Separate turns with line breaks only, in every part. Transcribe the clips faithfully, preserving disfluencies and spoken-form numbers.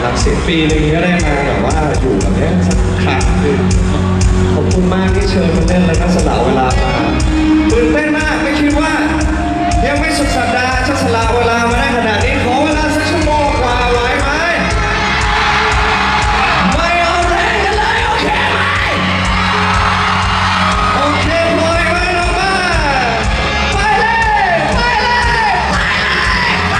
หลักสิบปีนึงก็ได้มาแบบว่าอยู่แบบนี้สักครั้งหนึ่งขอบคุณมากที่เชิญมาเล่นแล้วก็สละเวลามาตื่นเต้นมากไม่คิดว่ายังไม่สุดสัปดาห์จะสละเวลามาได้ขนาดนี้ขอเวลาสักชั่วโมงกว่าไหวไหมไม่เอาแรงกันเลยโอเคไหมโอเคปล่อยไว้น้องบ้าไปเลยไปเลยไปเลยไป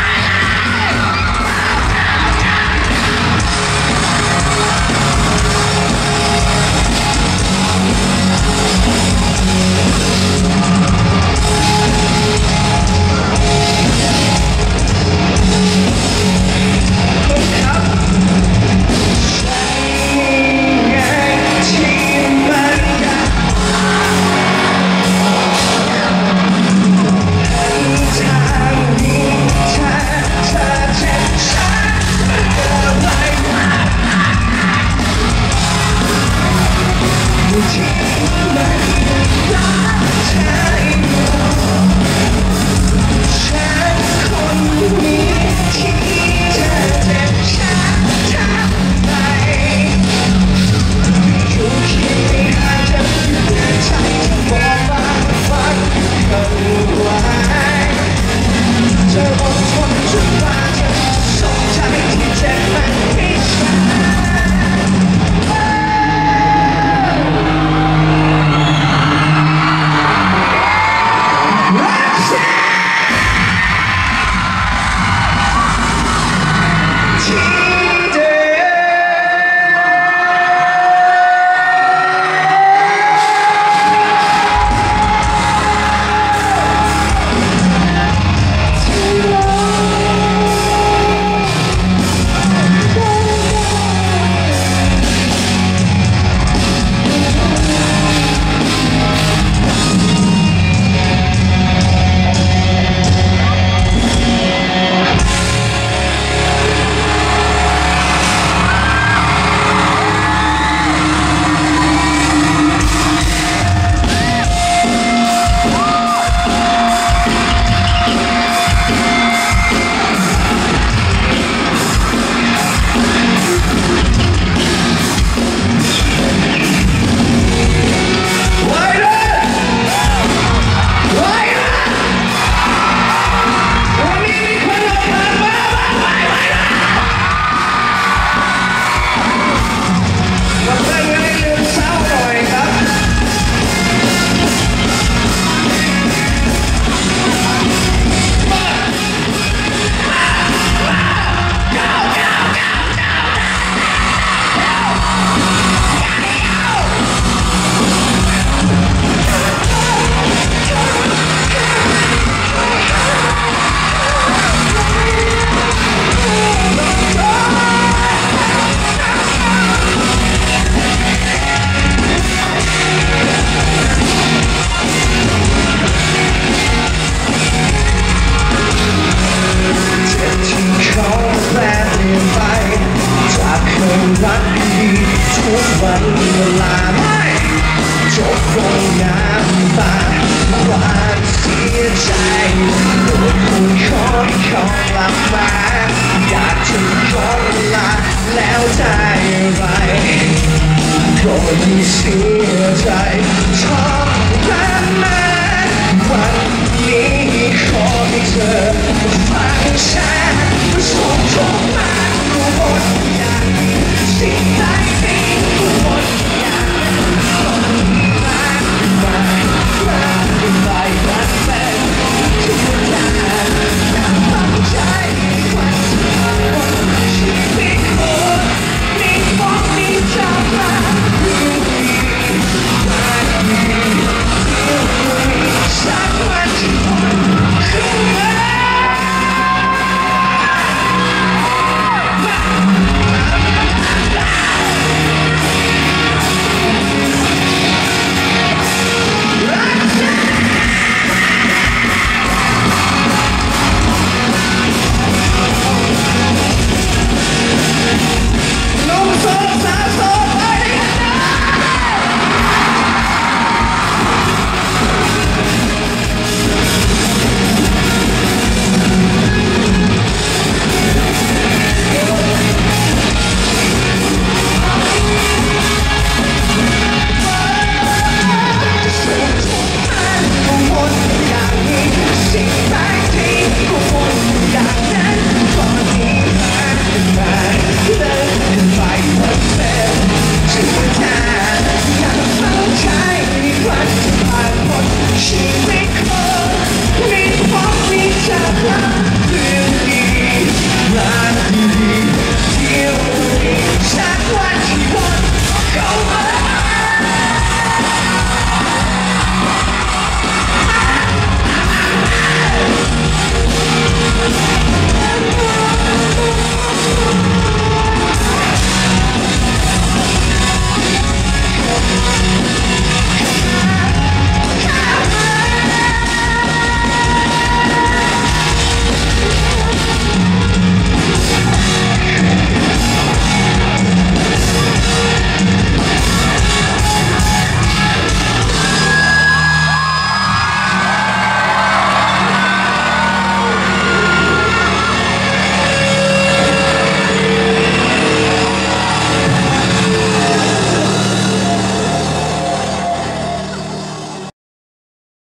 รักดีทุกวันเวลาไม่จบลงน้ำตาความเสียใจโดนคุณขอขอกลับมาอยากจะขอเวลาแล้วได้อะไรก็ยิ่งเสียใจชอบรักมาวันนี้ขอให้เธอฟังฉันส่งตรงมารู้หมด